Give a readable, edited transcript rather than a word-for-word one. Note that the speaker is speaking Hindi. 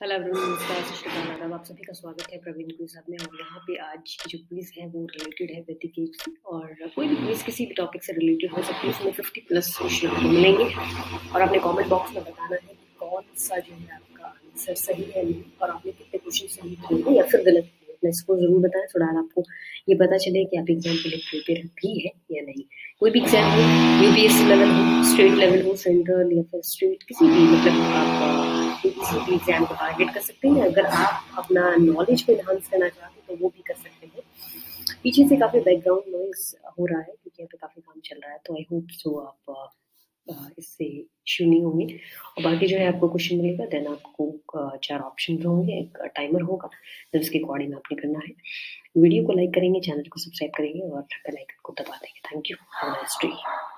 हेलो एवरीवन, नमस्कार, सत श्री अकाल, आदाब। आप सभी का स्वागत है प्रवीण क्विज हब में। और यहाँ पे आज की जो क्विज है वो रिलेटेड है वैदिक एज से, और कोई भी क्विज किसी भी टॉपिक से रिलेटेड हो सकती है। इसमें 50+ क्वेश्चन आपको मिलेंगे और आपने कमेंट बॉक्स में बताना है कि कौन सा जो है आपका आंसर सही है नहीं, और आपने कितने क्वेश्चन सही किए या फिर गलत किए। अपना इसको जरूर बताएं, थोड़ा आपको ये पता चले कि आप एग्जाम के लिए प्रिपेयर भी है या नहीं। कोई भी एग्जाम हो, यूपीएससी लेवल हो, स्टेट लेवल हो, सेंट्रल या फिर स्टेट, किसी भी मतलब आप किसी भी एग्जाम को टारगेट कर सकते हैं। अगर आप अपना नॉलेज को एनहांस करना चाहते हैं तो वो भी कर सकते हैं। पीछे से काफी बैकग्राउंड नॉइज हो रहा है क्योंकि यहाँ पे काफी काम चल रहा है, तो आई होप सो आप इससे इश्यू नहीं होंगे। और बाकी जो है आपको क्वेश्चन मिलेगा, देन आपको 4 ऑप्शन होंगे, एक टाइमर होगा, देन उसके अकॉर्डिंग आपने करना है। वीडियो को लाइक करेंगे, चैनल को सब्सक्राइब करेंगे और बेल आइकन को दबा देंगे। Thank you, have a nice day.